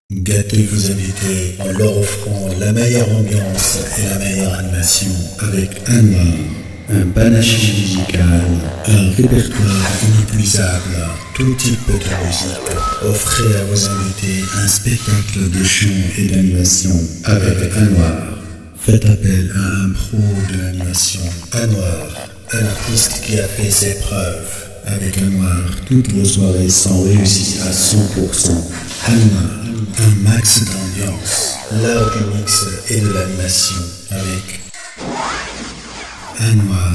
Gâtez vos invités en leur offrant la meilleure ambiance et la meilleure animation avec Anouar, un panache musical, un répertoire inépuisable, tout type de musique. Offrez à vos invités un spectacle de chant et d'animation avec Anouar. Faites appel à un pro de l'animation, Anouar, un artiste qui a fait ses preuves. Avec Anouar, toutes vos soirées sont réussies à 100%. Anouar, un max d'ambiance, l'heure du mix et de l'animation avec Anouar.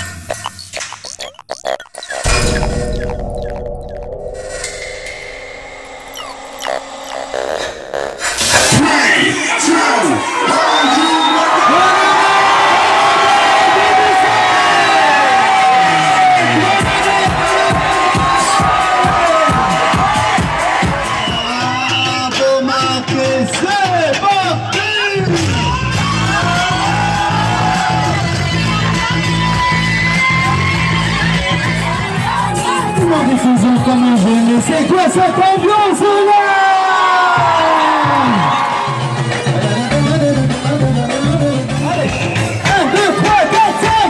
Comme un jeune, c'est quoi cette ambiance là? Allez, 1, 2, 3, 4, 5.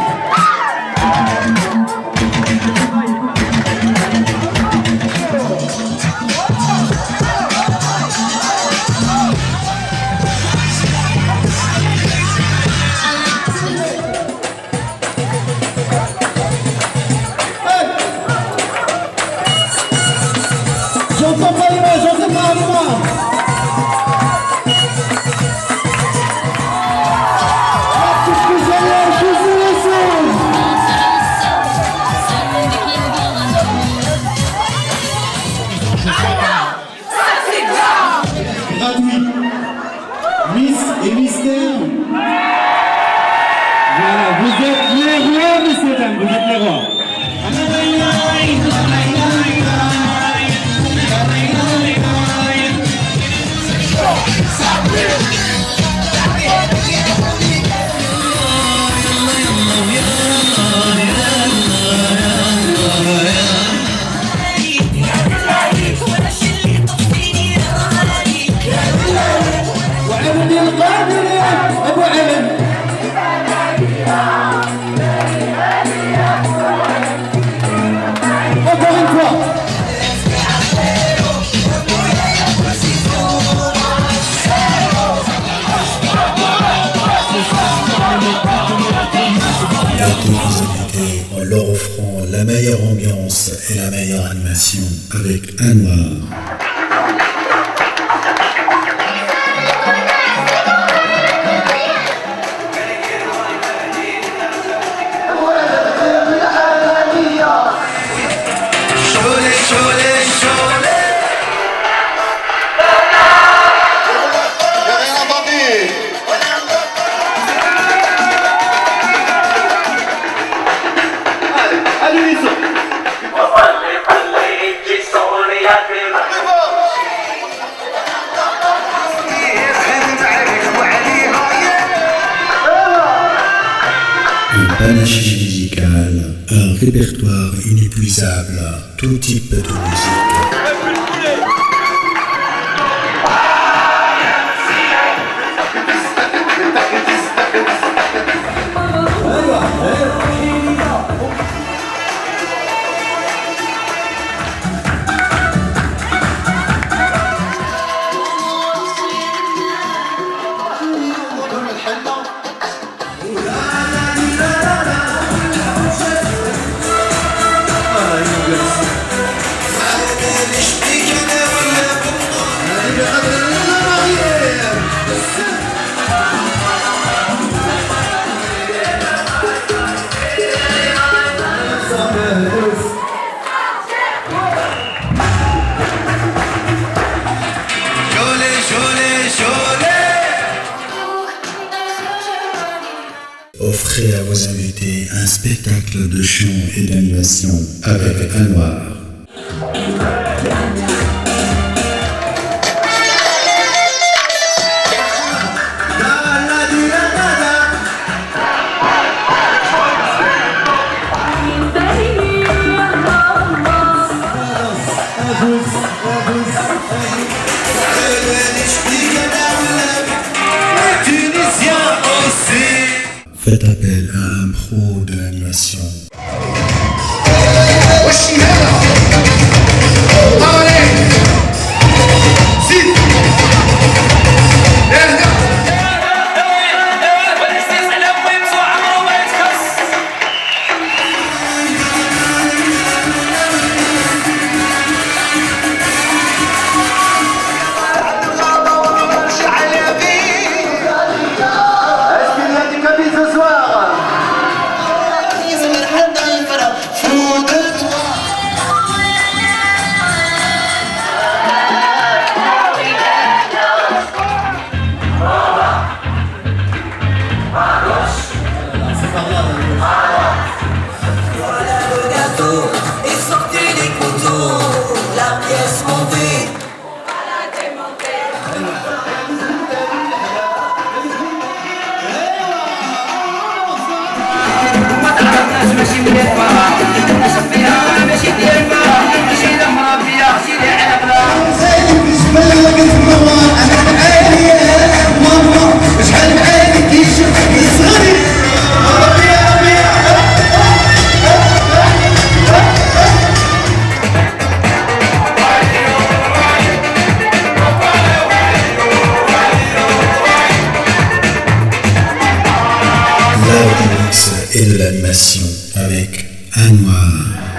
J'entends pas les mains, j'entends pas les mains. Qu'est-ce que j'allais, je vous laisse. Gratuit. Miss et mystère. Voilà, vous êtes les rois, messieurs dames, vous êtes les rois. Gâtez vos invités en leur offrant la meilleure ambiance et la meilleure animation avec Anouar. Un panache musical, un répertoire inépuisable, tout type de musique. Offrez à vos invités un spectacle de chant et d'animation avec Anouar. Abus. Faites appel à un pro de l'animation. Et de l'animation avec Anouar.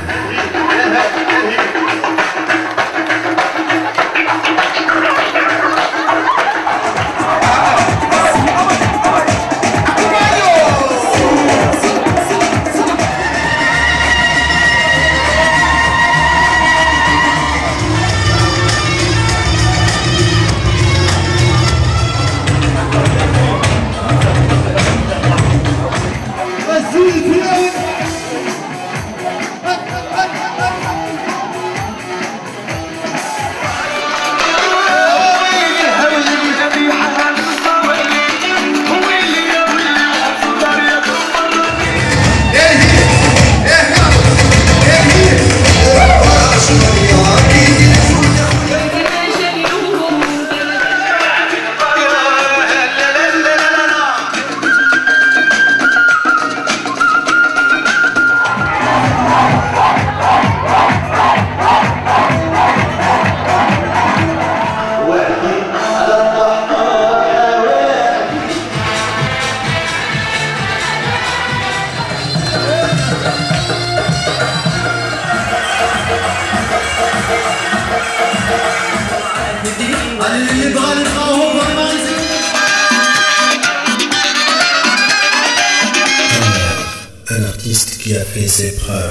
Un artiste qui a fait ses preuves.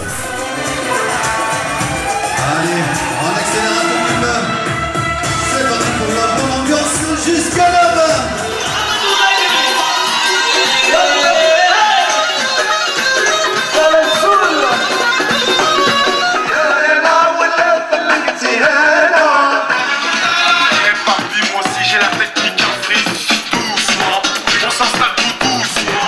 Allez, on accélère un peu plus. C'est parti pour la bonne ambiance jusqu'à là-bas. Moi aussi j'ai la technique en frise. Doucement, on s'installe tout doucement.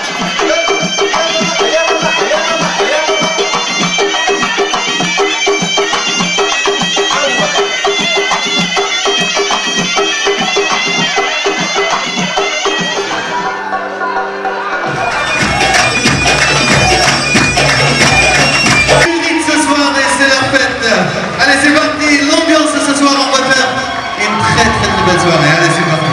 Belle soirée, allez c'est parti.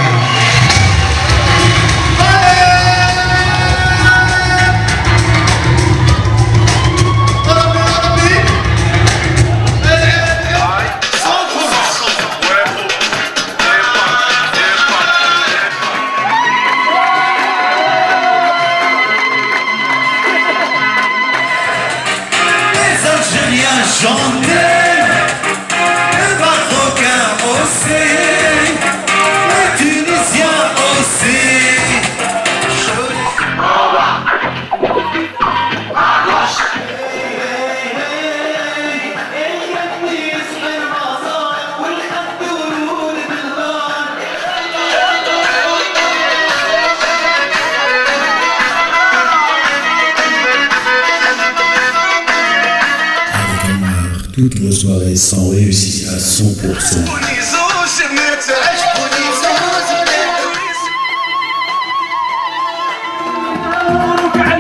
Les Algériens chantaient, le Marocain aussi. Toutes vos soirées sont réussies à 100%. Look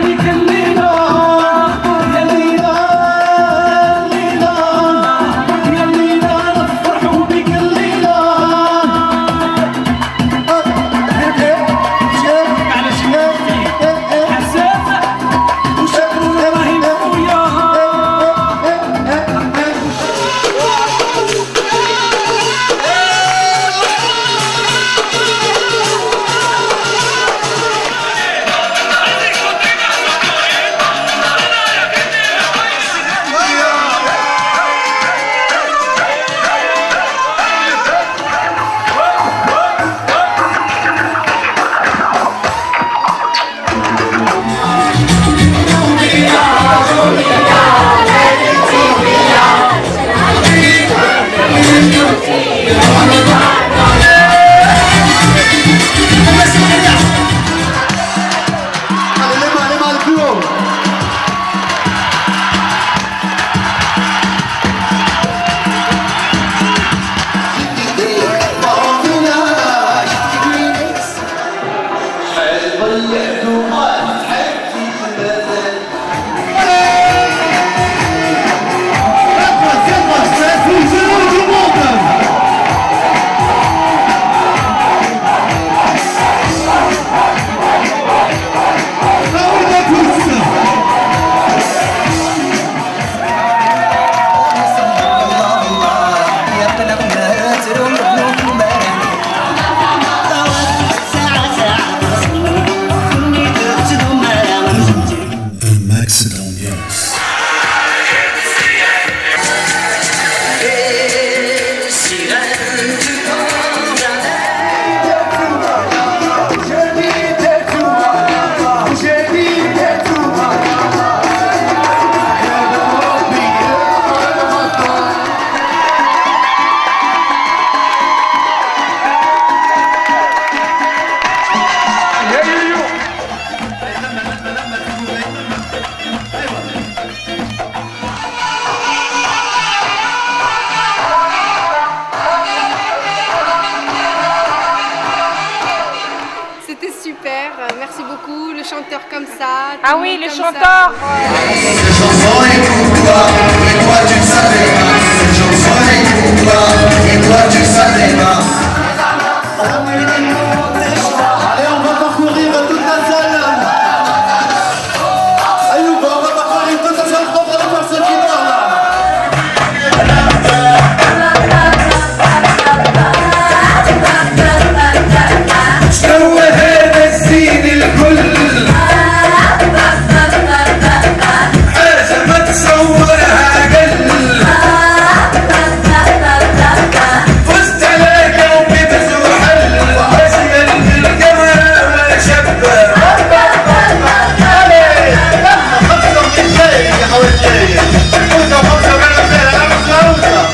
merci beaucoup. Le chanteur comme ça. Ah oui, le chanteur. Cette chanson est pour toi, et toi tu ne savais pas. Cette chanson est pour toi, et toi tu ne savais pas. Allez, on va parcourir toute la salle. Allez, on va parcourir toute la salle pour les personnes qui parlent là. سوى هذا الزين الكل حاجة ما تصورها قل فزت على قلبي بزوحل أجمل من القمر ما شبه خمسة من الجاي يا حوالي خمسة من الجاي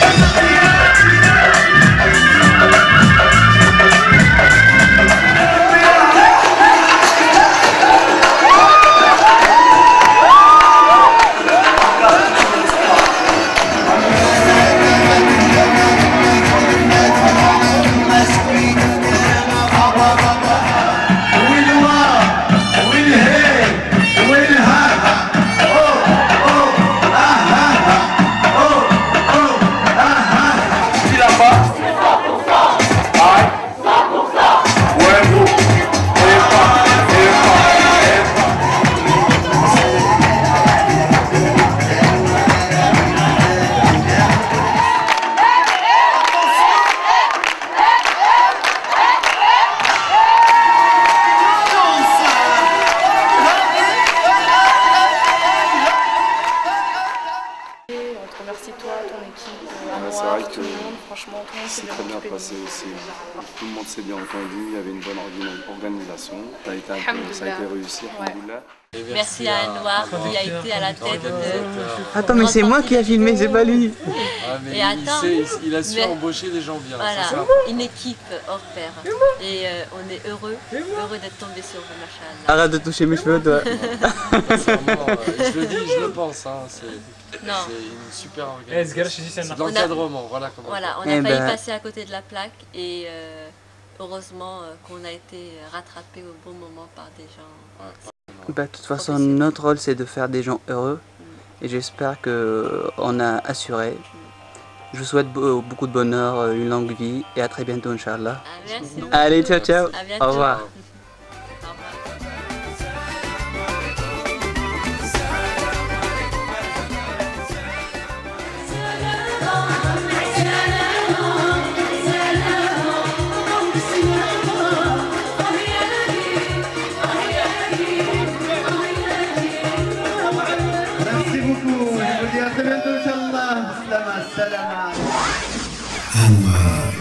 C'est vrai que c'est très bien passé aussi. Tout le monde s'est bien entendu, il y avait une bonne organisation. Ça a été réussi. Ouais. Merci à Anouar qui a été à la tête de... Attends, mais c'est moi qui a filmé, c'est pas lui. Ah, mais Et attends, il a su embaucher des gens bien. Voilà, Ça. une équipe hors pair. Et on est heureux d'être tombé sur vous, machallah. Arrête de toucher mes cheveux, toi. Sincèrement, je le dis, je le pense. Hein, c'est une super organisation. C'est de l'encadrement, voilà comment. Voilà, on a failli passer à côté de la plaque et heureusement qu'on a été rattrapé au bon moment par des gens. Bah, de toute façon, notre rôle c'est de faire des gens heureux et j'espère qu'on a assuré. Je vous souhaite beaucoup de bonheur, une longue vie et à très bientôt, Inch'Allah. Merci. Allez, ciao, ciao. À bientôt. Au revoir. à très bientôt, Inch'Allah. Salam, salam. Anouar